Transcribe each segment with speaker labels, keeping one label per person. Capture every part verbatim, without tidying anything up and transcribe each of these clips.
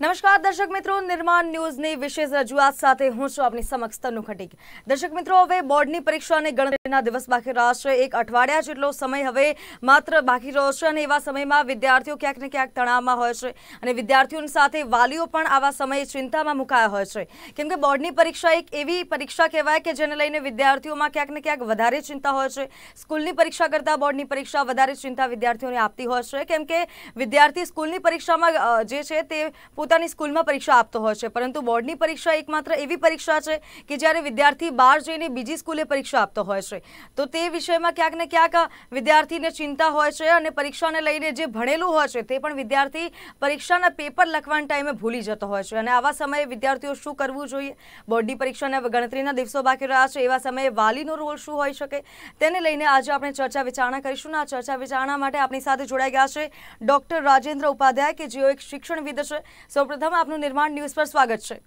Speaker 1: નમસ્કાર દર્શક મિત્રો, નિર્માણ ન્યૂઝની વિશેષ રજૂઆત સાથે હું છું આપની સમક્ષ તનુ ખટીક। દર્શક મિત્રો, હવે બોર્ડની પરીક્ષાને ગણતરીના દિવસ બાકી રહ્યા છે। એક અઠવાડિયા જેટલો સમય હવે માત્ર બાકી રહ્યો છે અને એવા સમયમાં વિદ્યાર્થીઓ ક્યાંક ને ક્યાંક તણાવમાં હોય છે અને વિદ્યાર્થીઓની સાથે વાલીઓ પણ આવા સમયે ચિંતામાં મુકાયા હોય છે, કેમ કે બોર્ડની પરીક્ષા એક એવી પરીક્ષા કહેવાય કે જેને લઈને વિદ્યાર્થીઓમાં ક્યાંક ને ક્યાંક વધારે ચિંતા હોય છે। સ્કૂલની પરીક્ષા કરતાં બોર્ડની પરીક્ષા વધારે ચિંતા વિદ્યાર્થીઓને આપતી હોય છે, કેમ કે વિદ્યાર્થી સ્કૂલની પરીક્ષામાં જે છે તે પોતાની સ્કૂલમાં પરીક્ષા આપતો હોય છે, પરંતુ બોર્ડની પરીક્ષા એકમાત્ર એવી પરીક્ષા છે કે જ્યારે વિદ્યાર્થી બહાર જઈને બીજી સ્કૂલે પરીક્ષા આપતો હોય છે, તો તે વિષયમાં ક્યાંક ને ક્યાંક વિદ્યાર્થીને ચિંતા હોય છે અને પરીક્ષાને લઈને જે ભણેલું હોય છે તે પણ વિદ્યાર્થી પરીક્ષાના પેપર લખવાના ટાઈમે ભૂલી જતો હોય છે અને આવા સમયે વિદ્યાર્થીઓ શું કરવું જોઈએ, બોર્ડની પરીક્ષાના ગણતરીના દિવસો બાકી રહ્યા છે, એવા સમયે વાલીનો રોલ શું હોઈ શકે, તેને લઈને આજે આપણે ચર્ચા વિચારણા કરીશું। આ ચર્ચા વિચારણા માટે આપણી સાથે જોડાઈ ગયા છે ડોક્ટર રાજેન્દ્ર ઉપાધ્યાય કે જેઓ એક શિક્ષણવિદ છે। સૌપ્રથમ આપનું નિર્માણ ન્યૂઝ પર સ્વાગત છે।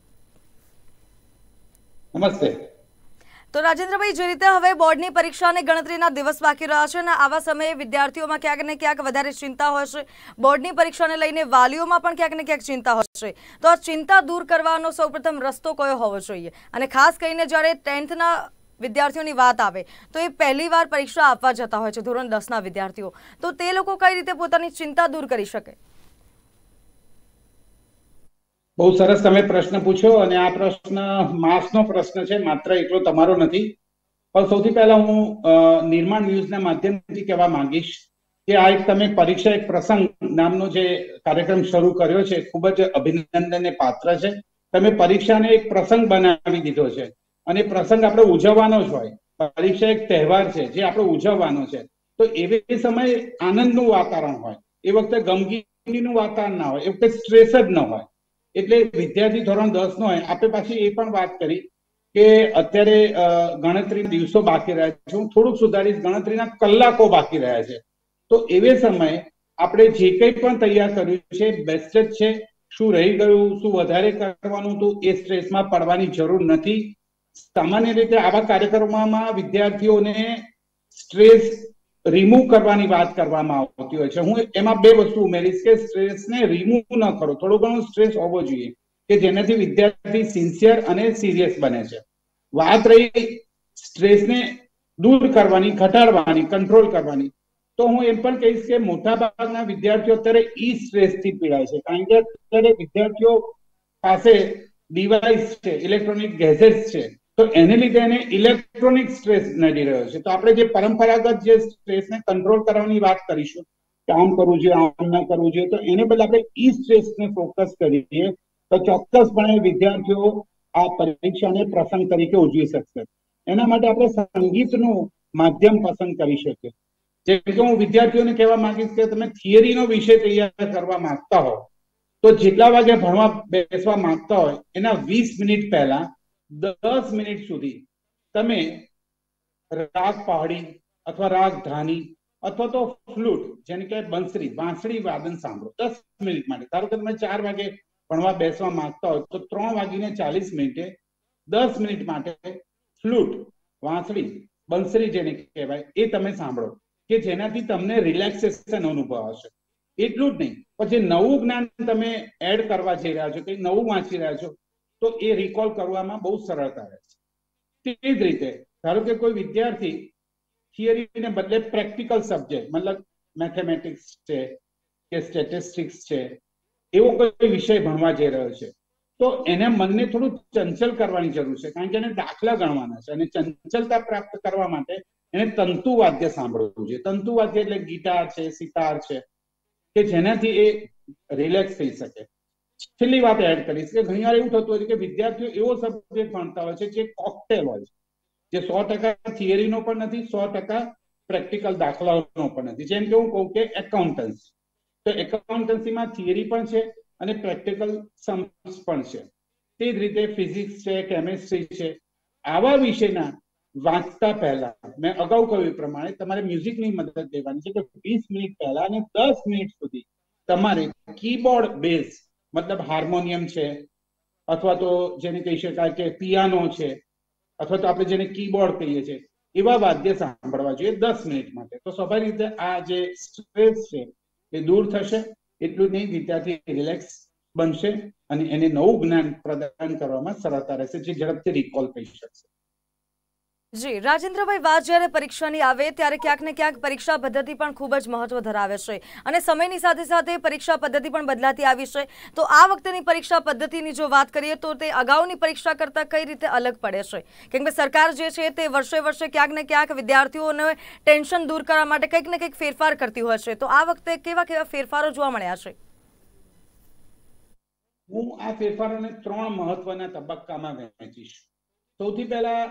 Speaker 2: નમસ્તે।
Speaker 1: તો રાજેન્દ્રભાઈ, જે રીતે હવે બોર્ડની પરીક્ષાને ગણતરીના દિવસ બાકી રહ્યા છે અને આવા સમયે વિદ્યાર્થીઓમાં ક્યાંક ને ક્યાંક વધારે ચિંતા હોય છે, બોર્ડની પરીક્ષાને લઈને વાલીઓમાં પણ ક્યાંક ને ક્યાંક ચિંતા હોય છે, તો આ ચિંતા દૂર કરવાનો સૌપ્રથમ રસ્તો કયો હોવો જોઈએ? અને ખાસ કરીને જ્યારે ટેન્થના વિદ્યાર્થીઓની વાત આવે તો એ પહેલી વાર પરીક્ષા આપવા જતા હોય છે, ધોરણ દસના વિદ્યાર્થીઓ, તો તે લોકો કઈ રીતે પોતાની ચિંતા દૂર કરી શકે?
Speaker 2: બહુ સરસ તમે પ્રશ્ન પૂછ્યો અને આ પ્રશ્ન માસનો પ્રશ્ન છે, માત્ર એકલો તમારો નથી। પણ સૌથી પહેલા હું નિર્માણ ન્યૂઝના માધ્યમથી કહેવા માંગીશ કે આ એક તમે પરીક્ષા એક પ્રસંગ નામનો જે કાર્યક્રમ શરૂ કર્યો છે ખૂબ જ અભિનંદનને પાત્ર છે। તમે પરીક્ષાને એક પ્રસંગ બનાવી દીધો છે અને પ્રસંગ આપણે ઉજવવાનો જ હોય, પરીક્ષા એક તહેવાર છે જે આપણે ઉજવવાનો છે, તો એવી સમયે આનંદનું વાતાવરણ હોય, એ વખતે ગમગીનીનું વાતાવરણ ના હોય, એ વખતે સ્ટ્રેસ જ ન હોય। એટલે વિદ્યાર્થી ધોરણ દસ નો હોય, આપણે પાછી એ પણ વાત કરી કે અત્યારે ગણતરીના દિવસો બાકી રહ્યા છે, હું થોડુંક સુધારીશ, ગણતરીના કલાકો બાકી રહ્યા છે, તો એવે સમયે આપણે જે કંઈ પણ તૈયાર કર્યું છે બેસ્ટ જ છે। શું રહી ગયું, શું વધારે કરવાનું હતું, એ સ્ટ્રેસમાં પડવાની જરૂર નથી। સામાન્ય રીતે આવા કાર્યક્રમોમાં વિદ્યાર્થીઓને સ્ટ્રેસ રિમૂવ કરવાની વાત કરવામાં આવતી હોય છે। હું એમાં બે વસ્તુ ઉમેરીશ કે સ્ટ્રેસને રિમૂવ ન કરો, થોડો ઘણો સ્ટ્રેસ હોવો જોઈએ કે જેનાથી વિદ્યાર્થી સિન્સિયર અને સિરિયસ બને છે। વાત રહી સ્ટ્રેસને દૂર કરવાની, ઘટાડવાની, કંટ્રોલ કરવાની, તો હું એમ પણ કહીશ કે મોટા ભાગના વિદ્યાર્થીઓ અત્યારે ઈ સ્ટ્રેસથી પીડાય છે, કારણ કે અત્યારે વિદ્યાર્થીઓ પાસે ડિવાઇસ છે, ઇલેક્ટ્રોનિક ગેજેટ્સ છે, તો એને લીધે એને ઇલેક્ટ્રોનિક સ્ટ્રેસ નડી રહ્યો છે। તો આપણે જે પરંપરાગત જે સ્ટ્રેસને કંટ્રોલ કરવાની વાત કરીશું કે આમ કરવું જોઈએ, આમ ન કરવું જોઈએ, તો એને બદલે આપણે ઈ સ્ટ્રેસને ફોકસ કરીએ તો ચોક્કસપણે વિદ્યાર્થીઓ આ પરીક્ષાને પ્રસંગ તરીકે ઉજવી શકશે। એના માટે આપણે સંગીતનું માધ્યમ પસંદ કરી શકીએ। જેમ કે હું વિદ્યાર્થીઓને કહેવા માંગીશ કે તમે થિયરીનો વિષય તૈયાર કરવા માંગતા હો તો જેટલા વાગે ભણવા બેસવા માંગતા હોય એના વીસ મિનિટ પહેલા દસ મિનિટ સુધી તમે રાગ પહાડી અથવા રાગ ધાની અથવા તો ફ્લૂટ જેને કે બંસરી વાંસળી વાદન સાંભળો દસ મિનિટ માટે। ધારો કે તમે ચાર વાગે ભણવા બેસવા માંગતા હોય તો ત્રણ વાગીને ચાલીસ મિનિટે દસ મિનિટ માટે ફ્લૂટ, વાંસળી, બંસરી જેને કહેવાય એ તમે સાંભળો કે જેનાથી તમને રિલેક્સેશન અનુભવ આવશે। એટલું જ નહીં, પછી નવું જ્ઞાન તમે એડ કરવા જઈ રહ્યા છો, કંઈ નવું વાંચી રહ્યા છો, તો એ રિકોલ કરવામાં બહુ સરળતા રહે છે। તે જ રીતે ધારો કે કોઈ વિદ્યાર્થી થિયરીને બદલે પ્રેક્ટિકલ સબ્જેક્ટ મતલબ મેથેમેટિક્સ છે કે સ્ટેટિસ્ટિક્સ છે એવો કોઈ વિષય ભણવા જઈ રહ્યો છે, તો એને મનને થોડું ચંચલ કરવાની જરૂર છે, કારણ કે એને દાખલા ગણવાના છે અને ચંચલતા પ્રાપ્ત કરવા માટે એને તંતુવાદ્ય સાંભળવું જોઈએ। તંતુવાદ્ય એટલે ગિટાર છે, સિતાર છે, કે જેનાથી એ રિલેક્સ થઈ શકે। છેલ્લી વાત એડ કરીશ કે ઘણીવાર એવું થતું હોય છે કે વિદ્યાર્થીઓ એવો સબ્જેક્ટ ભણતા હોય છે જે કોકટેલ હોય છે, જે સો ટકા થિયરીનો પણ નથી, સો ટકા પ્રેક્ટિકલ દાખલાઓનો પણ નથી। જેમ કે હું કહું કે એકાઉન્ટન્સી, તો એકાઉન્ટન્સીમાં થિયરી પણ છે અને પ્રેક્ટિકલ સમ્સ પણ છે। તે જ રીતે ફિઝિક્સ છે, કેમેસ્ટ્રી છે, આવા વિષયના વાંચતા પહેલા મેં અગાઉ કહ્યું એ પ્રમાણે તમારે મ્યુઝિકની મદદ લેવાની છે કે વીસ મિનિટ પહેલા અને દસ મિનિટ સુધી તમારે કીબોર્ડ બેઝ મતલબ હાર્મોનિયમ છે અથવા તો જેને કહી શકાય કે પિયાનો છે અથવા તો આપણે જેને કીબોર્ડ કહીએ છીએ એવા વાદ્ય સાંભળવા જોઈએ દસ મિનિટ માટે। તો સ્વાભાવિક રીતે આ જે સ્ટ્રેસ છે એ દૂર થશે। એટલું જ નહીં, વિદ્યાર્થી રિલેક્સ બનશે અને એને નવું જ્ઞાન પ્રદાન કરવામાં સરળતા રહેશે, જે ઝડપથી રિકોલ થઈ શકશે.
Speaker 1: જી રાજેન્દ્રભાઈ, વાત જ્યારે પરીક્ષાની આવે ત્યારે ક્યાંક ને ક્યાંક પરીક્ષા પદ્ધતિ પણ ખૂબ જ મહત્વ ધરાવે છે અને સમયની સાથે સાથે પરીક્ષા પદ્ધતિ પણ બદલાતી આવી છે. તો આ વખતેની પરીક્ષા પદ્ધતિની જો વાત કરીએ તો તે અગાઉની પરીક્ષા કરતાં કઈ રીતે અલગ પડે છે? કેમ કે સરકાર જે છે તે વર્ષે વર્ષે ક્યાંક ને ક્યાંક વિદ્યાર્થીઓને ટેન્શન દૂર કરવા માટે કંઈક ને કંઈક ફેરફાર કરતી હોય છે. તો આ વખતે કેવા કેવા ફેરફારો જોવા મળ્યા છે?
Speaker 2: હું આ ફેરફારોને ત્રણ મહત્વના તબક્કામાં વહેંચીશ. સૌથી પહેલા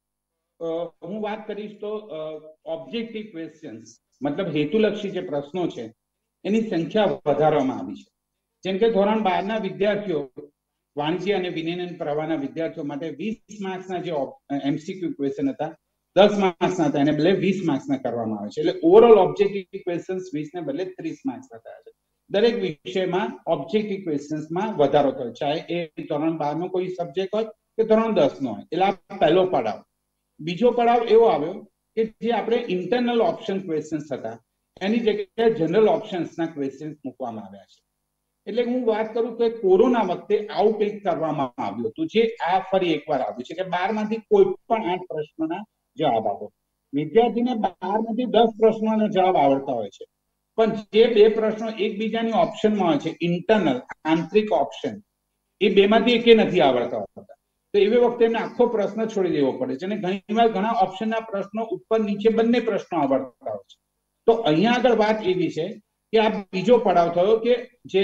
Speaker 2: હું વાત કરીશ તો ઓબ્જેક્ટિવ ક્વેશ્ચન્સ, મતલબ હેતુલક્ષી જે પ્રશ્નો છે એની સંખ્યા વધારવામાં આવી છે. જેમ કે ધોરણ બાર ના વિદ્યાર્થીઓ, વાણિજ્ય અને વિજ્ઞાન પ્રવાહના વિદ્યાર્થીઓ માટે વીસ માર્ક્સના જે એમસીક્યુ ક્વેશ્ચન હતા દસ માર્ક્સના હતા, એને બદલે વીસ માર્ક્સના કરવામાં આવે છે. એટલે ઓવરઓલ ઓબ્જેક્ટિવ ક્વેશ્ચન્સ વીસ ને બદલે ત્રીસ માર્ક્સના થયા છે. દરેક વિષયમાં ઓબ્જેક્ટિવ ક્વેશ્ચન્સમાં વધારો થયો, ચાહે એ ધોરણ બાર નો કોઈ સબ્જેક્ટ હોય કે ધોરણ દસ નો હોય. એટલે આ પહેલો પડાવ. બીજો પડાવ એવો આવ્યો કે જે આપણે ઇન્ટરનલ ઓપ્શન ક્વેશ્ચન્સ હતા એની જગ્યાએ જનરલ ઓપ્શન્સના ક્વેશ્ચન્સ મૂકવામાં આવ્યા છે. એટલે હું વાત કરું કે કોરોના વખતે આવું કંઈક કરવામાં આવ્યું હતું, જે આ ફરી એકવાર આવ્યું છે કે બાર માંથી કોઈ પણ આઠ પ્રશ્નોના જવાબ આપો. વિદ્યાર્થીને બાર માંથી દસ પ્રશ્નોના જવાબ આવડતા હોય છે, પણ જે બે પ્રશ્નો એકબીજાની ઓપ્શનમાં હોય છે, ઇન્ટરનલ આંતરિક ઓપ્શન, એ બે માંથી એકે નથી આવડતા હોતા. તો એવી વખતે એમને આખો પ્રશ્ન છોડી દેવો પડે છે અને ઘણીવાર ઘણા ઓપ્શનના પ્રશ્નો ઉપર નીચે બંને પ્રશ્નો આવડતા હોય છે. તો અહીંયા આગળ વાત એવી છે કે આ બીજો પડાવ થયો કે જે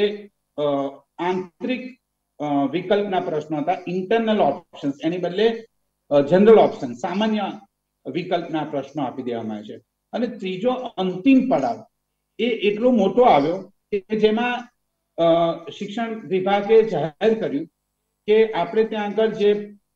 Speaker 2: આંતરિક વિકલ્પના પ્રશ્નો હતા, ઇન્ટરનલ ઓપ્શન્સ, એની બદલે જનરલ ઓપ્શન, સામાન્ય વિકલ્પના પ્રશ્નો આપી દેવામાં આવે છે. અને ત્રીજો અંતિમ પડાવ એ એટલો મોટો આવ્યો કે જેમાં શિક્ષણ વિભાગે જાહેર કર્યું કે આપણે ત્યાં આગળ જે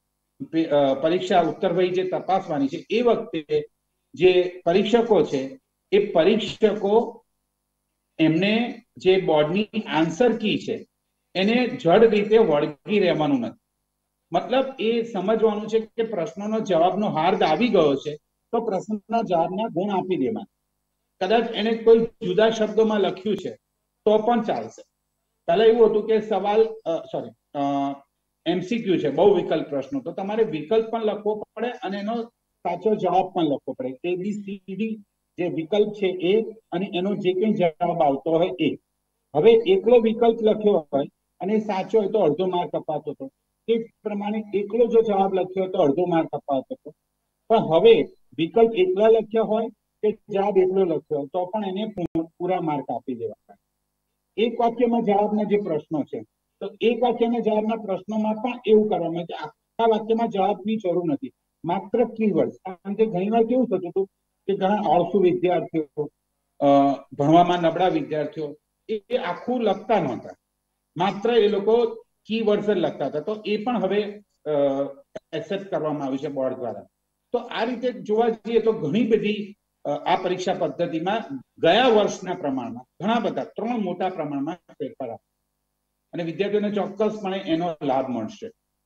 Speaker 2: પરીક્ષા ઉત્તરવહી જે તપાસવાની છે એ વખતે જે પરીક્ષકો છે એ પરીક્ષકો એમને જે બોર્ડની આન્સર કી છે એને જડ રીતે વળગી રહેવાનું નથી. મતલબ એ સમજવાનું છે કે પ્રશ્નનો જવાબનો હાર્દ આવી ગયો છે તો પ્રશ્નના જવાબના ગુણ આપી દેવાના. કદાચ એને કોઈ જુદા શબ્દોમાં લખ્યું છે તો પણ ચાલશે. પહેલા એવું હતું કે સવાલ સોરી એમસીક્યુ છે, બહુ વિકલ્પ પ્રશ્નો, તો તમારે વિકલ્પ પણ લખવો પડે અને એનો સાચો જવાબ પણ લખવો પડે. એબીસીડી જે વિકલ્પ છે એ અને એનો જે કંઈ જવાબ આવતો હોય એ. હવે એકલો વિકલ્પ લખ્યો હોય અને સાચો હોય તો અડધો માર્ક અપાતો હતો, તે પ્રમાણે એકલો જો જવાબ લખ્યો હોય તો અડધો માર્ક અપાતો હતો. પણ હવે વિકલ્પ એકલા લખ્યા હોય કે જવાબ એકલો લખ્યો હોય તો પણ એને પૂરા માર્ક આપી દેવાના. એક વાક્યમાં જવાબના જે પ્રશ્નો છે તો એક વાક્યના જવાબના પ્રશ્નોમાં પણ એવું કરવામાં આવે છે, આખા વાક્યમાં જવાબની જરૂર નથી, માત્ર કીવર્ડ. કારણ કે ઘણીવાર કેવું થતું હતું કે ઘણા આળસુ વિદ્યાર્થીઓ, ભણવામાં નબળા વિદ્યાર્થીઓ એ આખું લખતા નહોતા, માત્ર એ લોકો કીવર્ડ્સ જ લખતા હતા. તો એ પણ હવે એક્સેપ્ટ કરવામાં આવ્યું છે બોર્ડ દ્વારા. તો આ રીતે જોવા જઈએ તો ઘણી બધી આ પરીક્ષા પદ્ધતિમાં ગયા વર્ષના પ્રમાણમાં ઘણા બધા ત્રણ મોટા પ્રમાણમાં ફેરફાર અને વિદ્યાર્થીઓને ચોક્કસપણે એનો લાભ મળશે.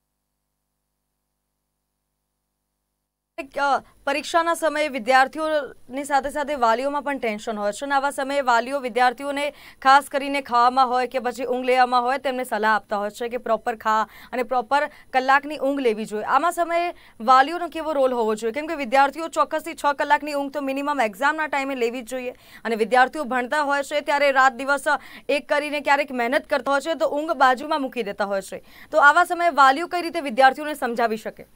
Speaker 1: પરીક્ષાના સમયે વિદ્યાર્થીઓની સાથે સાથે વાલીઓમાં પણ ટેન્શન હોય છે અને આવા સમયે વાલીઓ વિદ્યાર્થીઓને ખાસ કરીને ખાવામાં હોય કે પછી ઊંઘ લેવામાં હોય તેમને સલાહ આપતા હોય છે કે પ્રોપર ખા અને પ્રોપર કલાકની ઊંઘ લેવી જોઈએ. આમાં સમયે વાલીઓનો કેવો રોલ હોવો જોઈએ? કેમ કે વિદ્યાર્થીઓ ચોક્કસથી છ કલાકની ઊંઘ તો મિનિમમ એક્ઝામના ટાઈમે લેવી જ જોઈએ અને વિદ્યાર્થીઓ ભણતા હોય છે ત્યારે રાત દિવસ એક કરીને ક્યારેક મહેનત કરતા હોય છે તો ઊંઘ બાજુમાં મૂકી દેતા હોય છે. તો આવા સમયે વાલીઓ કઈ રીતે વિદ્યાર્થીઓને સમજાવી શકે?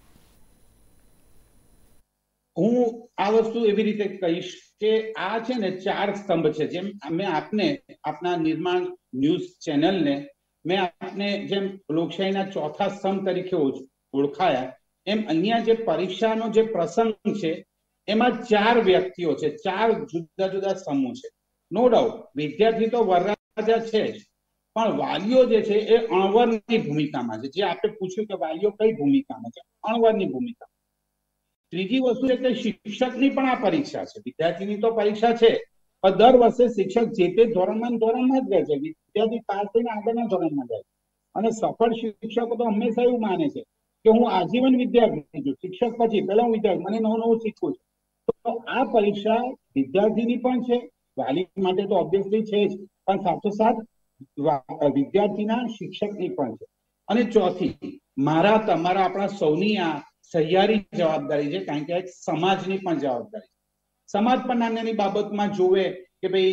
Speaker 2: હું આ વસ્તુ એવી રીતે કહીશ કે આ છે ને ચાર સ્તંભ છે. જેમ અમે આપને આપના નિર્માણ ન્યૂઝ ચેનલને મેં આપને જેમ લોકશાહીના ચોથા સ્તંભ તરીકે ઓળખાયા, એમ અહીંયા જે પરીક્ષાનો જે પ્રસંગ છે એમાં ચાર વ્યક્તિઓ છે, ચાર જુદા જુદા સમૂહ છે. નો ડાઉટ વિદ્યાર્થી તો વરરાજા છે જ, પણ વાલીઓ જે છે એ અણવરની ભૂમિકામાં છે. જે આપણે પૂછ્યું કે વાલીઓ કઈ ભૂમિકામાં છે, અણવરની ભૂમિકા. ત્રીજી વસ્તુ છે કે શિક્ષકની પણ આ પરીક્ષા છે. વિદ્યાર્થીની તો પરીક્ષા છે પણ દર વર્ષે શિક્ષક જે તે ધોરણમાં ધોરણમાં જ રહે છે, વિદ્યાર્થી પાસ થઈને આગળના ધોરણમાં જાય. અને સફળ શિક્ષકો તો હંમેશા એવું માને છે કે હું આજીવન વિદ્યાર્થી છું, શિક્ષક પછી પહેલા હું વિદ્યાર્થી, મને નવું નવું શીખવું છે. તો આ પરીક્ષા વિદ્યાર્થીની પણ છે, વાલી માટે તો ઓબ્વિયસલી છે જ, પણ સાથોસાથ વિદ્યાર્થીના શિક્ષકની પણ છે. અને ચોથી, મારા તમારા આપણા સૌની આ સહિયારી જવાબદારી છે, કારણ કે એક સમાજની પણ જવાબદારી. સમાજ પણ નાની નાની બાબતમાં જોવે કે ભાઈ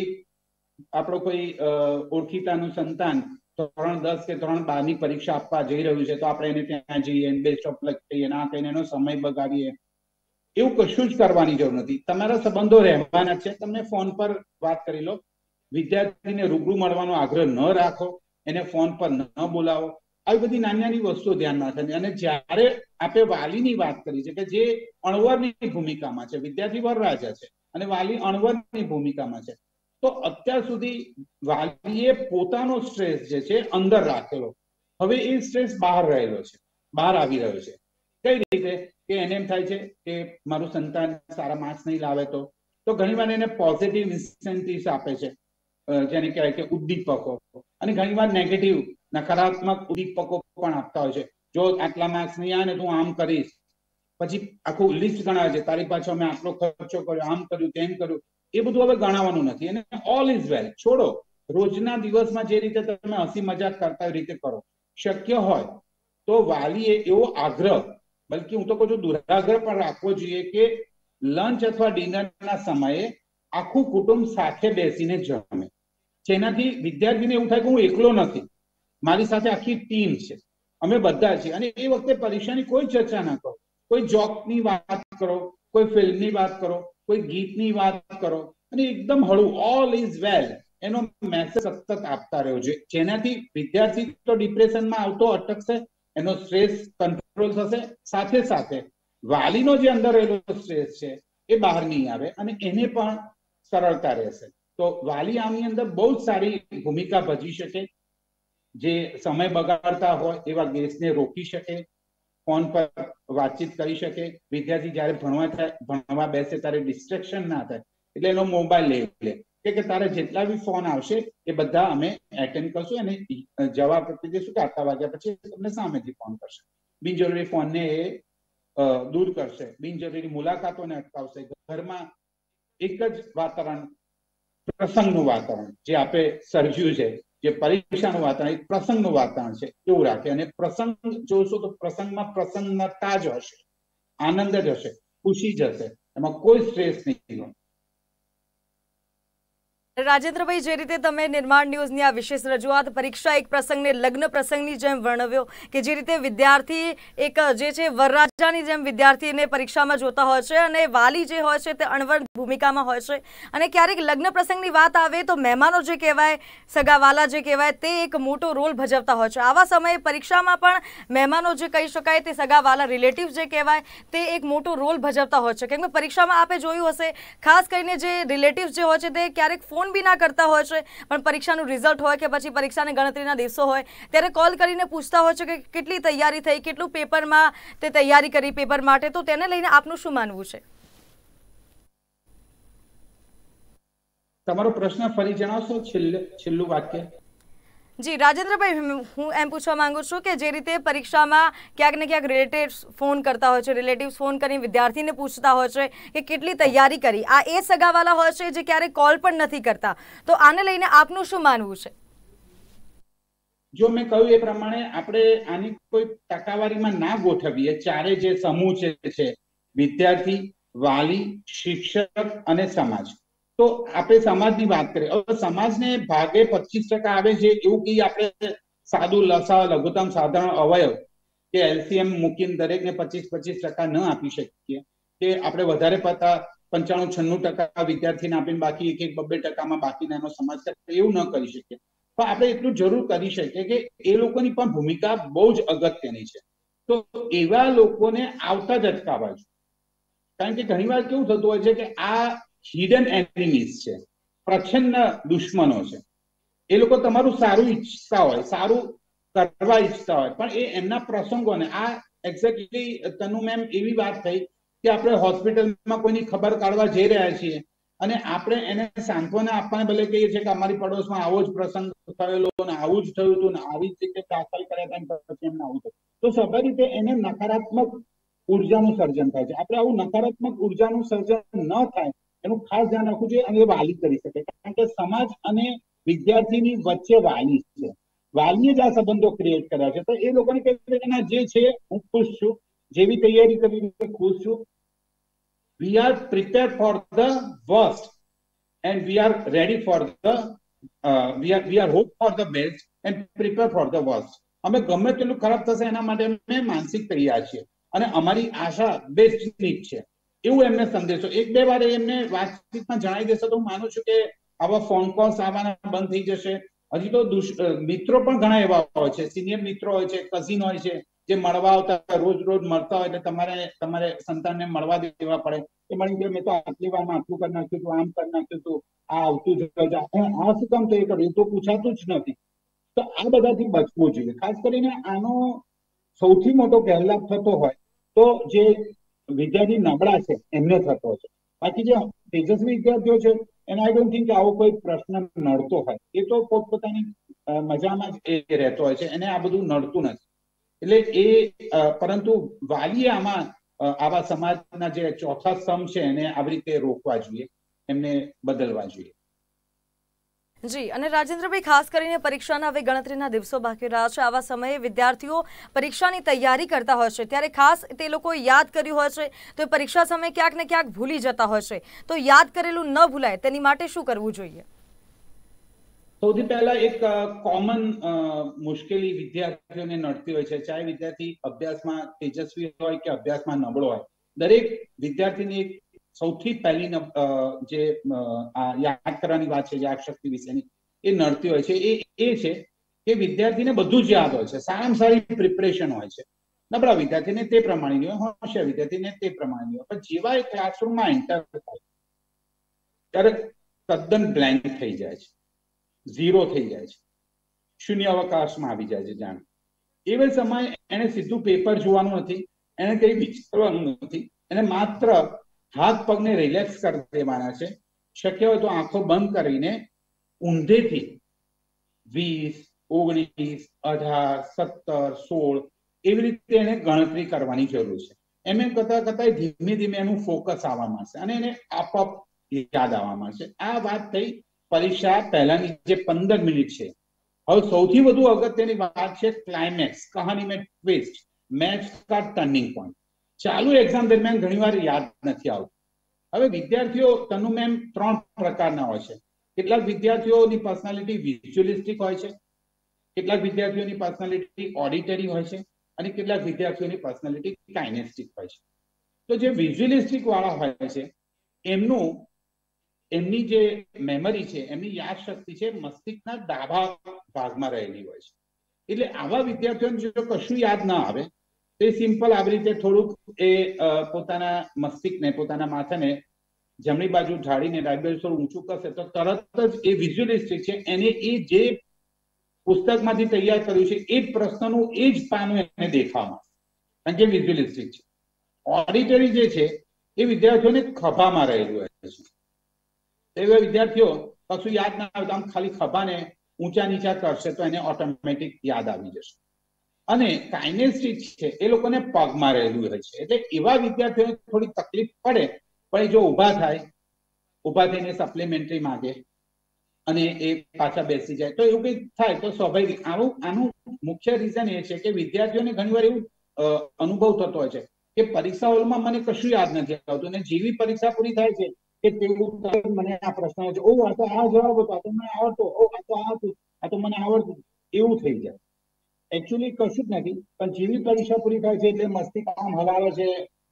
Speaker 2: આપણો કોઈ ઓળખીતાનું સંતાન ધોરણ દસ કે ધોરણ બાર ની પરીક્ષા આપવા જઈ રહ્યું છે, તો આપણે એને ત્યાં જઈએ, બેસ્ટ ઓફ લક કહીએ, ના કહીને એનો સમય બગાડીએ, એવું કશું જ કરવાની જરૂર નથી. તમારા સંબંધો રહેવાના છે, તમને ફોન પર વાત કરી લો. વિદ્યાર્થીને રૂબરૂ મળવાનો આગ્રહ ન રાખો, એને ફોન પર ન બોલાવો. આવી બધી નાની નાની વસ્તુઓ ધ્યાનમાં રાખવાની. અને જ્યારે આપણે વાલીની વાત કરી છે કે જે અણવરની ભૂમિકામાં છે, વિદ્યાર્થી વરરાજા છે અને વાલી અણવરની ભૂમિકામાં છે, તો અત્યાર સુધી વાલીએ પોતાનો સ્ટ્રેસ જે છે અંદર રાખેલો, હવે એ સ્ટ્રેસ બહાર રહેલો છે, બહાર આવી રહ્યો છે. કઈ રીતે કે એને એમ થાય છે કે મારું સંતાન સારા માર્ક્સ નહીં લાવે તો તો ઘણીવાર એને પોઝિટિવ ઇન્સેન્ટિવ્સ આપે છે, જેને કહેવાય કે ઉદ્દીપકો, અને ઘણીવાર નેગેટિવ નકારાત્મક ઉદ્દીપકો પણ આપતા હોય છે. જો આટલા માર્ક્સ નહીં આવે ને તું આમ કરીશ, પછી આખું લિસ્ટ ગણાવે છે, તારી પાછળ મેં આટલો ખર્ચો કર્યો, આમ કર્યું, તેમ કર્યું. એ બધું હવે ગણાવવાનું નથી, અને ઓલ ઇઝ વેલ છોડો. રોજના દિવસમાં જે રીતે તમે હસી મજાક કરતા રીતે કરો. શક્ય હોય તો વાલીએ એવો આગ્રહ, બલકે હું તો કહું છું દુરાગ્રહ પણ રાખવો જોઈએ કે લંચ અથવા ડિનરના સમયે આખું કુટુંબ સાથે બેસીને જમે, જેનાથી વિદ્યાર્થીને એવું થાય કે હું એકલો નથી, મારી સાથે આખી ટીમ છે, અમે બધા છીએ. અને એ વખતે પરીક્ષાની કોઈ ચર્ચા ના કરો, કોઈ જોકની વાત કરો, કોઈ ફિલ્મની વાત કરો, કોઈ ગીતની વાત કરો, અને એકદમ હળવું ઓલ ઇઝ વેલ એનો મેસેજ સતત આપતા રહ્યો છે, જેનાથી વિદ્યાર્થી તો ડિપ્રેશનમાં આવતો અટકશે, એનો સ્ટ્રેસ કંટ્રોલ થશે, સાથે સાથે વાલીનો જે અંદર રહેલો સ્ટ્રેસ છે એ બહાર નહીં આવે અને એને પણ સરળતા રહેશે. તો વાલી આની અંદર બહુ જ સારી ભૂમિકા ભજવી શકે. જે સમય બગાડતા હોય એવા ગેસને રોકી શકે, ફોન પર વાતચીત કરી શકે. વિદ્યાર્થી જયારે ભણવા થાય ભણવા બેસે ત્યારે ડિસ્ટ્રેક્શન ના થાય, એટલે એનો મોબાઈલ લઈ લે કે તારે જેટલા બી ફોન આવશે એ બધા અમે એટેન્ડ કરશું, અને જવાબ આપી દઈશું કે આટલા વાગ્યા પછી તમને સામેથી ફોન કરશે. બિનજરૂરી ફોનને એ દૂર કરશે, બિનજરૂરી મુલાકાતોને અટકાવશે. ઘરમાં એક જ વાતાવરણ, પ્રસંગનું વાતાવરણ જે આપણે સર્જ્યું છે, જે પરીક્ષાનું વાતાવરણ એક પ્રસંગનું વાતાવરણ છે એવું રાખે. અને પ્રસંગ જોશો તો પ્રસંગમાં પ્રસન્નતા જ હશે, આનંદ જ હશે, ખુશી જ હશે, એમાં કોઈ સ્ટ્રેસ નહીં હોય.
Speaker 1: રાજેન્દ્રભાઈ, જે રીતે તમે નિર્માણ ન્યૂઝની આ વિશેષ રજૂઆત પરીક્ષા એક પ્રસંગને લગ્ન પ્રસંગની જેમ વર્ણવ્યો, કે જે રીતે વિદ્યાર્થી એક જે છે વરરાજાની જેમ વિદ્યાર્થીને પરીક્ષામાં જોતા હોય છે, અને વાલી જે હોય છે તે અણવર ભૂમિકામાં હોય છે. અને ક્યારેક લગ્ન પ્રસંગની વાત આવે તો મહેમાનો જે કહેવાય, સગાવાલા જે કહેવાય, તે એક મોટો રોલ ભજવતા હોય છે. આવા સમયે પરીક્ષામાં પણ મહેમાનો જે કહી શકાય તે સગાવાલા, રિલેટિવ જે કહેવાય, તે એક મોટો રોલ ભજવતા હોય છે. કેમ કે પરીક્ષામાં આપે જોયું હશે, ખાસ કરીને જે રિલેટિવ જે હોય છે તે ક્યારેક ફોન બી ના કરતા હોય છે, પણ પરીક્ષાનું રિઝલ્ટ હોય કે પછી પરીક્ષાની ગણતરીના દિવસો હોય ત્યારે કોલ કરીને પૂછતા હોય છે કે કેટલી તૈયારી થઈ, કેટલું પેપરમાં તે તૈયારી કરી પેપર માટે. તો તેને લઈને આપનું શું માનવું છે?
Speaker 2: તમારો પ્રશ્ન ફરી જણાવશો, છેલ્લું વાક્ય?
Speaker 1: જી રાજેન્દ્રભાઈ, હું એમ પૂછવા માંગુ છું કે જે રીતે પરીક્ષામાં ક્યાંક ને ક્યાંક રિલેટિવ્સ ફોન કરતા હોય છે, રિલેટિવ્સ ફોન કરીને વિદ્યાર્થીને પૂછતા હોય છે કે કેટલી તૈયારી કરી, આ એ સગાવાલા હોય છે જે ક્યારેક કોલ પણ નથી કરતા. તો આને લઈને આપનું શું માનવું છે?
Speaker 2: જો મેં કહ્યું એ પ્રમાણે આપણે આની કોઈ ટકાવારીમાં ના ગોઠવીએ. ચારે જે સમૂહ છે, વિદ્યાર્થી, વાલી, શિક્ષક અને સમાજ, તો આપણે સમાજની વાત કરીએ. હવે સમાજને ભાગે પચીસ ટકા આવે છે એવું કઈ આપણે સાદું લસા લઘુત્તમ સાધારણ અવયવ કે એલસીએમ મૂકીને દરેકને પચીસ પચીસ ટકા ન આપી શકીએ, કે આપણે વધારે પડતા પંચાણું છન્નું ટકા વિદ્યાર્થીને આપીને બાકી એક એક બબ્બે ટકામાં બાકીના એનો સમાજ કરે, એવું ન કરી શકીએ. પણ આપણે એટલું જરૂર કરી શકીએ કે એ લોકોની પણ ભૂમિકા બહુ જ અગત્યની છે. તો એવા લોકોને આવતા જ અટકાવવા જોઈએ, કારણ કે ઘણીવાર કેવું થતું હોય છે કે આ હિડન એનિમીઝ છે, પ્રચ્છન્ન દુશ્મનો છે. એ લોકો તમારું સારું ઈચ્છતા હોય, સારું કરવા ઈચ્છતા હોય, પણ એ એમના પ્રસંગોને, આ એક્ઝેક્ટલી તનુ મેમ એવી વાત થઈ કે આપણે હોસ્પિટલમાં કોઈની ખબર કાઢવા જઈ રહ્યા છીએ અને આપણે એને સાંત્વના આપવાને બદલે કહીએ છીએ કે અમારી પડોશમાં આવો જ પ્રસંગ થયેલો ને આવું જ થયું હતું ને આવી જ રીતે દાખલ કર્યા હતા પછી એમને આવું થયું, તો સ્વાભાવિક રીતે એને નકારાત્મક ઉર્જાનું સર્જન થાય છે. આપણે આવું નકારાત્મક ઉર્જાનું સર્જન ન થાય એનું ખાસ ધ્યાન રાખવું જોઈએ, અને એ વાલી કરી શકે. કારણ કે સમાજ અને વિદ્યાર્થીની વચ્ચે વાલી છે, વાલીએ જ આ સંબંધો ક્રિએટ કર્યા છે. તો એ લોકોને કહે છે જે છે હું ખુશ છું, જેવી તૈયારી કરી ખુશ છું. We are prepare for the worst and we are ready for the we are we are hope for the best and prepare for the worst. અમે ગમે તેટલું ખરાબ થશે એના માટે અમે માનસિક તૈયાર છીએ અને અમારી આશા બેસ્ટની જ છે, એવું એમને સંદેશો એક બે વાર એમને વાતચીતમાં જણાવી દેશે તો હું માનું છું કે આવા ફોન કોલ્સ આવવાના બંધ થઈ જશે. હજી તો મિત્રો પણ ઘણા એવા હોય છે, સિનિયર મિત્રો હોય છે, કઝિન હોય છે, જે મળવા આવતા રોજ રોજ મળતા હોય એટલે તમારે તમારે સંતાનને મળવા દેવા પડે. એ મળી ગયો મેં તો આટલી વારમાં આટલું કરી નાખ્યું હતું, આમ કરી નાખ્યું હતું, આ આવતું જ આ શું કામ તો એ કર્યું તો પૂછાતું જ નથી. તો આ બધાથી બચવું જોઈએ. ખાસ કરીને આનો સૌથી મોટો ગેરલાભ થતો હોય તો જે વિદ્યાર્થી નબળા છે એમને થતો છે. બાકી જે તેજસ્વી વિદ્યાર્થીઓ છે એને આઈ ડોન્ટ થિંક આવો કોઈ પ્રશ્ન નડતો હોય. એ તો પોતપોતાની મજામાં જ એ રહેતો હોય છે, એને આ બધું નડતું નથી. એટલે એ પરંતુ વાલીએ આમાં આવા સમાજના જે ચોથા સ્તંભ છે એને આવી રીતે રોકવા જોઈએ, એમને બદલવા જોઈએ.
Speaker 1: જી. અને રાજેન્દ્રભાઈ, ખાસ કરીને પરીક્ષાના હવે ગણતરીના દિવસો બાકી રહ્યા છે. આવા સમયે વિદ્યાર્થીઓ પરીક્ષાની તૈયારી કરતા હોય છે ત્યારે ખાસ તે લોકો યાદ કર્યું હોય છે તો એ પરીક્ષા સમયે ક્યાંક ને ક્યાંક ભૂલી જતા હોય છે. તો યાદ કરેલું ન ભૂલાય તેની માટે શું કરવું જોઈએ?
Speaker 2: સૌથી પહેલા એક કોમન મુશ્કેલી વિદ્યાર્થીઓને નડતી હોય છે, ચાહે વિદ્યાર્થી અભ્યાસમાં તેજસ્વી હોય કે અભ્યાસમાં નબળો હોય. દરેક વિદ્યાર્થીની એક સૌથી પહેલી જે યાદ કરવાની વાત છે યાદ શક્તિ વિશેની એ નડતી હોય છે એ એ છે કે વિદ્યાર્થીને બધું જ યાદ હોય છે, સારામાં સારી પ્રિપરેશન હોય છે. નબળા વિદ્યાર્થીને તે પ્રમાણેની હોય, હોશિયાર વિદ્યાર્થીને તે પ્રમાણેની હોય. પણ જેવા એ ક્લાસરૂમમાં એન્ટર થાય ત્યારે તદ્દન બ્લેન્ક થઈ જાય છે, ઝીરો થઈ જાય છે, શૂન્ય અવકાશમાં આવી જાય છે. જાણ એવા સમયે એને સીધું પેપર જોવાનું નથી, એને કઈ વિચારવાનું નથી, એને માત્ર હાથ પગને રિલેક્સ કરી દેવાના છે. શક્ય હોય તો આંખો બંધ કરીને ઊંધેથી વીસ, ઓગણીસ, અઢાર, સત્તર, સોળ એવી રીતે એને ગણતરી કરવાની જરૂર છે. એમ એમ કરતા કરતા ધીમે ધીમે એનું ફોકસ આવવા માંડશે અને એને આપોઆપ યાદ આવવા માંડશે. આ વાત થઈ પરીક્ષા પહેલાની જે પંદર મિનિટ છે. હવે સૌથી વધુ અગત્યની વાત છે ક્લાઇમેક્સ, કહાની મેં ટ્વિસ્ટ, મેચ કા ટર્નિંગ પોઈન્ટ. ચાલુ એક્ઝામ દરમિયાન ઘણીવાર યાદ નથી આવતું. હવે વિદ્યાર્થીઓ તનુ મેમ ત્રણ પ્રકારના હોય છે. કેટલાક વિદ્યાર્થીઓની પર્સનાલિટી વિઝ્યુઅલિસ્ટિક હોય છે, કેટલાક વિદ્યાર્થીઓની પર્સનાલિટી ઓડિટરી હોય છે અને કેટલાક વિદ્યાર્થીઓની પર્સનાલિટી કાઇનેસ્ટિક હોય છે. તો જે વિઝ્યુઅલિસ્ટિક વાળા હોય છે એમનું એમની જે મેમરી છે, એમની યાદ શક્તિ છે મસ્તિષ્કના ડાબા ભાગમાં રહેલી હોય છે. એટલે આવા વિદ્યાર્થીઓને જો કશું યાદ ના આવે તે સિમ્પલ આવી રીતે થોડુંક એ પોતાના મસ્તિષ્કને, પોતાના માથાને જમણી બાજુ ઢાળીને ડાબી બાજુ થોડું ઊંચું કરશે તો તરત જ એ વિઝ્યુઅલિસ્ટિક છે એને એ જે પુસ્તકમાંથી તૈયાર કર્યું છે એ જ પ્રશ્નનું એ જ પાનું એને દેખાવામાં, કારણ કે વિઝ્યુઅલિસ્ટિક છે. ઓડિટરી જે છે એ વિદ્યાર્થીઓને ખભામાં રહેલું હોય છે. એવા વિદ્યાર્થીઓ કશું યાદ ના આવે તો આમ ખાલી ખભાને ઊંચા નીચા કરશે તો એને ઓટોમેટિક યાદ આવી જશે. અને કાઇનેસ્ટિક છે એ લોકોને પગમાં રહેલું હોય છે. એટલે એવા વિદ્યાર્થીઓને થોડી તકલીફ પડે, પણ જો ઊભા થાય, ઊભા થઈને સપ્લિમેન્ટરી માંગે અને એ પાછા બેસી જાય તો એવું કંઈક થાય તો સ્વાભાવિક. આવું આનું મુખ્ય રીઝન એ છે કે વિદ્યાર્થીઓને ઘણીવાર એવું અનુભવ થતો હોય છે કે પરીક્ષા હોલમાં મને કશું યાદ નથી આવતું અને જેવી પરીક્ષા પૂરી થાય છે કે તેવું મને આ પ્રશ્ન છે, ઓ આ તો આ જવાબ હતો, આ તો મને આવડતો, ઓ આ તો આ હતું, આ તો મને આવડતું, એવું થઈ જાય. એકચ્યુઅલી કશું જ નથી, પણ જેવી પરીક્ષા પૂરી થાય છે એટલે મસ્તિષ્ક આમ હલાવે છે,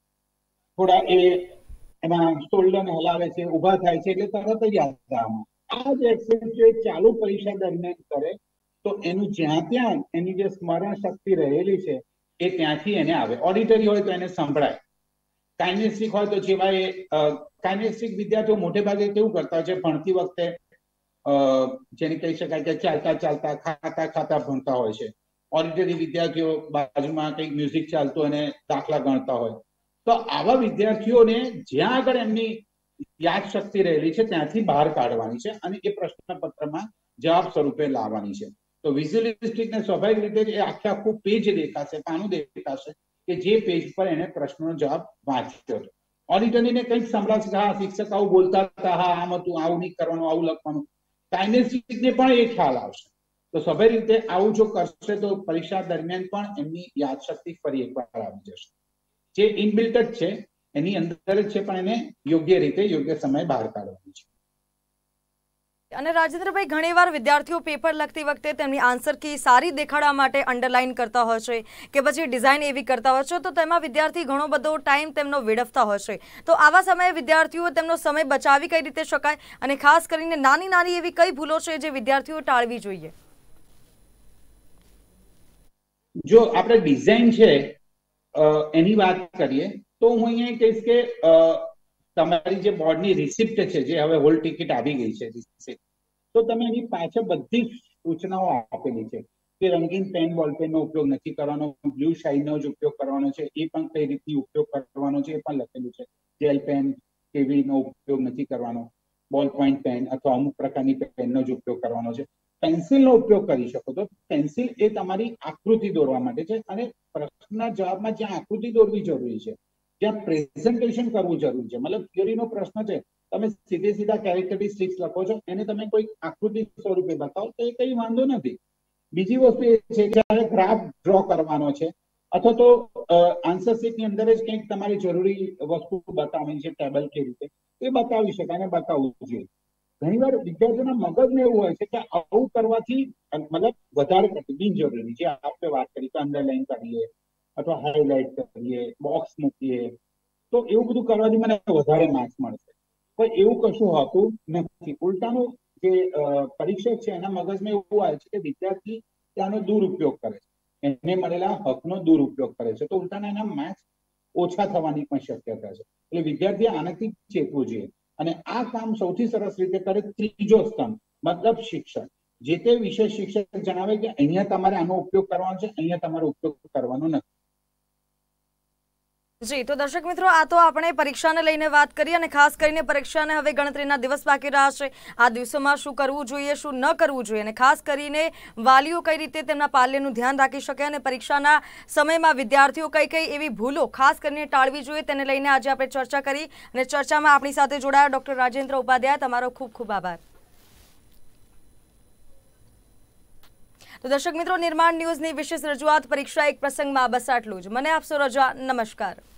Speaker 2: થોડા એ એમાં શોલ્ડરને હલાવે છે, ઊભા થાય છે એટલે તરત જ યાદ આવવામાં. આ જ એક્સરસાઇઝ જો ચાલુ પરીક્ષા દરમિયાન કરે તો એનું જ્યાં ત્યાં એની જે સ્મરણ શક્તિ રહેલી છે એ ત્યાંથી એને આવે. ઓડિટરી હોય તો એને સંભળાય, કાઇનેસ્ટિક હોય તો જેવા એ કાઇનેસ્ટિક વિદ્યાર્થીઓ મોટે ભાગે કેવું કરતા હોય છે ભણતી વખતે, જેને કહી શકાય કે ચાલતા ચાલતા, ખાતા ખાતા ભણતા હોય છે. ઓડિટરી વિદ્યાર્થીઓ બાજુમાં કંઈક મ્યુઝિક ચાલતું અને દાખલા ગણતા હોય. તો આવા વિદ્યાર્થીઓને જ્યાં આગળ એમની યાદ શક્તિ રહેલી છે ત્યાંથી બહાર કાઢવાની છે અને એ પ્રશ્નપત્રમાં જવાબ સ્વરૂપે લાવવાની છે. તો વિઝ્યુઅલિસ્ટિકને સ્વાભાવિક રીતે એ આખે આખું પેજ દેખાશે, પાનું દેખાશે કે જે પેજ પર એને પ્રશ્નનો જવાબ વાંચ્યો હતો. ઓડિટરીને કંઈક સંભળાશે કે હા શિક્ષક આવું બોલતા હતા, હા આમ હતું, આવું નહીં કરવાનું, આવું લખવાનું. કાઇનેસિસને પણ એ ખ્યાલ આવશે. તો સ્વાભાવિક રીતે આવું જો કરશે તો પરીક્ષા દરમિયાન પણ એમની યાદશક્તિ ફરી એકવાર આવી જશે. જે ઇનબિલ્ટ જ છે, એની અંદર જ છે, પણ એને યોગ્ય રીતે યોગ્ય સમય બહાર કાઢવાનું છે.
Speaker 1: અને રાજેન્દ્રભાઈ, ઘણીવાર વિદ્યાર્થીઓ પેપર લખતી વખતે તેમની આન્સર કી સારી દેખાડવા માટે અંડરલાઇન કરતા હોય છે કે પછી ડિઝાઇન એવી કરતા હોય છે, તો તેમાં વિદ્યાર્થી ઘણો બધો ટાઈમ તેમનો વેડફતા હોય છે. તો આવા સમયે વિદ્યાર્થીઓ તેમનો સમય બચાવી કઈ રીતે શકાય, અને ખાસ કરીને નાની નાની એવી કઈ ભૂલો છે જે વિદ્યાર્થીઓ ટાળવી જોઈએ?
Speaker 2: જો આપણે ડિઝાઇન છે એની વાત કરીએ તો હું અહીંયા કહીશ કે તમારી જે બોર્ડની રિસિપ્ટ છે, જે હવે હોલ ટિકિટ આવી ગઈ છે રિસિપ્ટ, તો તમે એની પાછળ બધી સૂચનાઓ આપેલી છે કે રંગીન પેન બોલપેનનો ઉપયોગ નથી કરવાનો, બ્લુ શાઇનનો જ ઉપયોગ કરવાનો છે, એ પણ કઈ રીતની ઉપયોગ કરવાનો છે એ પણ લખેલું છે. જેલ પેન કેવીનો ઉપયોગ નથી કરવાનો, બોલ પોઈન્ટ પેન અથવા અમુક પ્રકારની પેનનો જ ઉપયોગ કરવાનો છે. પેન્સિલનો ઉપયોગ કરી શકો છો. પેન્સિલ એ તમારી આકૃતિ દોરવા માટે છે, અને પ્રશ્નના જવાબમાં જ્યાં આકૃતિ દોરવી જરૂરી છે, જ્યાં પ્રેઝન્ટેશન કરવું જરૂરી છે, મતલબ થિયરીનો પ્રશ્ન છે, તમે સીધે સીધા કેરેક્ટરિસ્ટિક્સ લખો છો, એને તમે કોઈ આકૃતિ સ્વરૂપે બતાવો તો એ કઈ વાંધો નથી. બીજી વસ્તુ એ છે કે જ્યારે ગ્રાફ ડ્રો કરવાનો છે અથવા તો આન્સર શીટની અંદર જ કંઈક તમારી જરૂરી વસ્તુ બતાવવાની છે, ટેબલ કે રીતે, એ બતાવી શકાય અને બતાવવું જોઈએ. ઘણીવાર વિદ્યાર્થીઓના મગજમાં એવું હોય છે કે આવું કરવાથી મતલબ વધારે પડતું બિનજરૂરી, જે આપણે વાત કરી કે અંડરલાઈન કરીએ અથવા હાઇલાઇટ કરીએ, બોક્સ મૂકીએ, તો એવું બધું કરવાથી મને વધારે માર્ક્સ મળશે. પણ એવું કશું હોતું નથી. ઉલટાનું જે પરીક્ષક છે એના મગજમાં એવું આવે છે કે વિદ્યાર્થી ત્યાંનો દુરુપયોગ કરે છે, એને મળેલા હકનો દુરુપયોગ કરે છે, તો ઉલટાના એના માર્ક્સ ઓછા થવાની પણ શક્યતા છે. એટલે વિદ્યાર્થીએ આનાથી ચેતવું જોઈએ. અને આ કામ સૌથી સરસ રીતે કરે ત્રીજો સ્તંભ, મતલબ શિક્ષક. જે તે વિષય શિક્ષક જણાવે કે અહીંયા તમારે આનો ઉપયોગ કરવાનો છે, અહીંયા તમારો ઉપયોગ કરવાનો નથી.
Speaker 1: જી, તો દર્શક મિત્રો, આ તો આપણે પરીક્ષાને લઈને વાત કરી, અને ખાસ કરીને પરીક્ષાને હવે ગણતરીના દિવસ બાકી રહ્યા છે. આ દિવસોમાં શું કરવું જોઈએ, શું ન કરવું જોઈએ, અને ખાસ કરીને વાલીઓ કઈ રીતે તેમના પાલ્યનું ધ્યાન રાખી શકે, અને પરીક્ષાના સમયમાં વિદ્યાર્થીઓ કઈ કઈ એવી ભૂલો ખાસ કરીને ટાળવી જોઈએ, તેને લઈને આજે આપણે ચર્ચા કરી. અને ચર્ચામાં આપણી સાથે જોડાયા ડોક્ટર રાજેન્દ્ર ઉપાધ્યાય, તમારો ખૂબ ખૂબ આભાર. તો દર્શક મિત્રો, નિર્માણ ન્યૂઝની વિશેષ રજૂઆત પરીક્ષા એક પ્રસંગમાં બસ આટલું જ. મને આપશો રજા. નમસ્કાર.